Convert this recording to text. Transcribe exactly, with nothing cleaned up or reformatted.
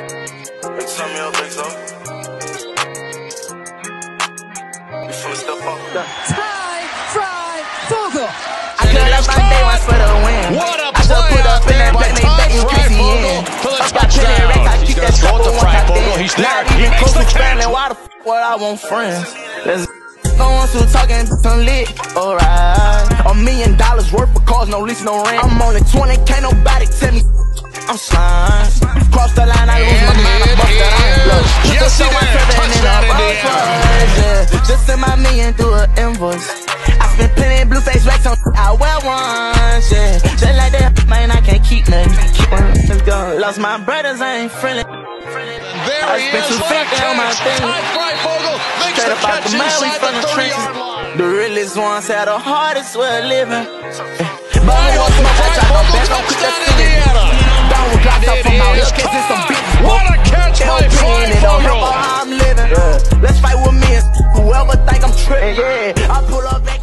Make some of your legs up. You finna step up. Tyrese FryFogle. I could have my day once for the win. What a I just put up in that black, make that FryFogle for the touchdown. He's gonna throw it to FryFogle. He's there. He makes the catch. Why the f would I want friends? Let's go on to talking some lit. Alright. A million dollars worth of cars, no lease, no rent. I'm only twenty, can't nobody tell me I'm slime. Cross the line, I lose my mind. I bust that iron. Look, yes, he did. Touchdown, Indiana. Just send my million through an invoice. I spent plenty blue face racks on I wear ones, yeah. Just like that, man, I can't keep nothing. Keep on, let's go. Lost my brothers, I ain't friendly. There I he spent is. two What a fifty on my catch. thing. FryFogle makes Straight the up out catch the mud, we inside from the the thirty-yard trenches. line. The realest ones had the hardest way of living. But Mario I'm for my back, I FryFogle. don't back, don't quit Touchdown, that feeling. Indiana. Down with glass up from out It here, is catching some big. What a catch by It don't help FryFogle. how I'm living. Let's fight with me and whoever think I'm tripping. Yeah, I pull up back.